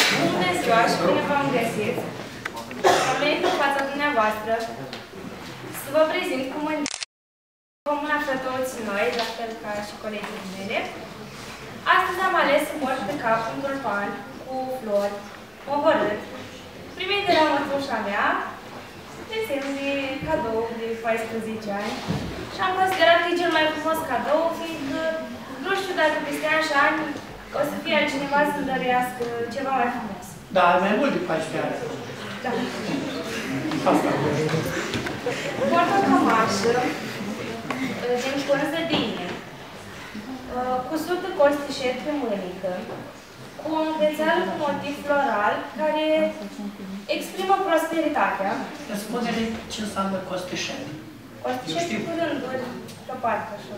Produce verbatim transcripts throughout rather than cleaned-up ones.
Bună ziua și bine v-am găsit! Am venit în fața dumneavoastră să vă prezint cum vom afla toți noi, la fel ca și colegii mele. Astăzi am ales să port pe cap un tulpan cu flori, mohorât, primit de la mătușa mea, de semn de cadou de paisprezece ani. Și am considerat că e cel mai frumos cadou, fiindcă nu știu dacă peste ani și ani o să fie altcineva să-mi dăruiască ceva mai frumos. Da, mai mult de paisprezece ani. Da. Asta. Port o cămașă din pânză de ine, cusută costișet pe mânică, cu o încățeală cu motiv floral care exprimă prosperitatea. Spune-ne ce înseamnă costișet. Costișet cu rânduri, pe parcă așa.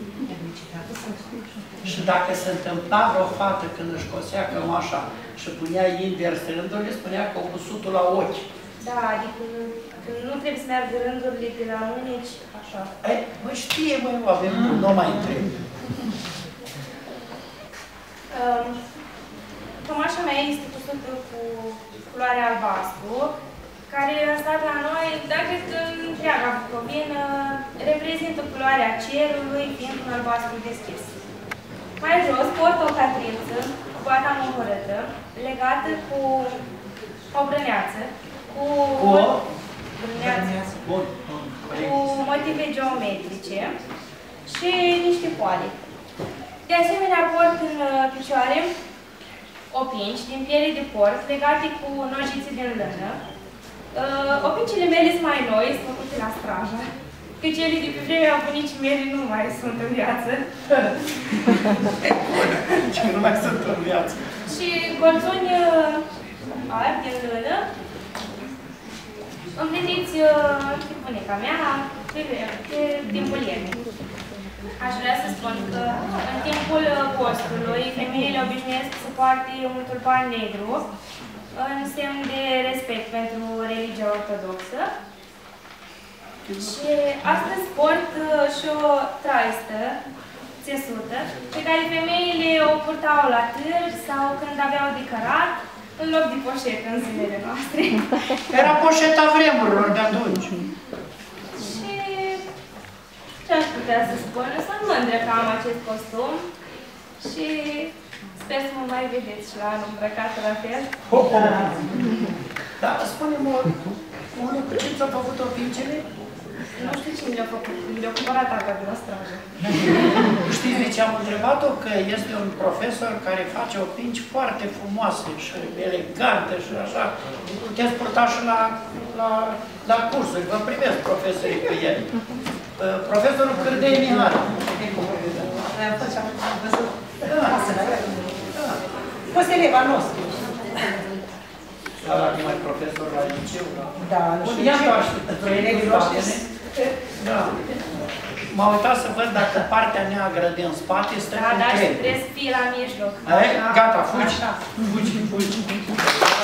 Și dacă se întâmpla vreo fată când își cosea cămașa și punea invers rândurile, spunea că o cusutul la ochi. Da, adică când nu trebuie să meargă rândurile de la mânici, așa. Ei, mă știe, măi, avem, nu mai întreb. Um, cămașa mea este cusută cu culoare albastru, care a stat la noi, dar cred că întreaga Bucovină reprezintă culoarea cerului, fiind un albastru deschis. Mai jos port o catrință cu bata mohorâtă, legată cu o brâneață, cu, cu, o? brâneață, Bun. cu motive geometrice și niște poale. De asemenea, port în picioare opinci din piele de porc, legate cu nojițe din lână. Uh, opincile mele sunt mai noi, sunt făcute la Straja, că cele de pe vremea bunicii mele nu mai sunt în viață. Ce nu mai sunt în viață. Și colțuni uh, albi din lână, împletiți uh, de bunica mea, pe, pe timpul iernii. Aș vrea să spun că în timpul postului, femeile obișnuiesc să poarte un tulpan negru în semn de respect pentru religia ortodoxă. Și astăzi port și o traistă țesută, pe care femeile o purtau la târg sau când aveau de cărat, în loc de poșetă în zilele noastre. Era poșeta vremurilor de atunci. Și ce aș putea să spun? Sunt mândră că am acest costum și sper să mă mai vedeți și la anul îmbrăcată la fel. Oh, oh. Da, spune-mă, un lucru, ce ți-au făcut opincele? Nu știu cine le-a făcut, le-a cumpărat tata de la Strajă. Știți de ce am întrebat-o? Că este un profesor care face opinci foarte frumoase și elegante și așa. Puteți purta și la, la, la cursuri, vă primesc profesorii pe el. Profesorul Cârdei Mihai. Am văzut casele. Fost eleva nostru. Da, numai profesor la liceu, da? Da, nu știu. Ia doar și elevii noștri. Da. M-am uitat să văd dacă partea neagră din spate stă da, în da, trei. și trebuie să fie la mijloc. Gata, fugi. Fugi, fugi.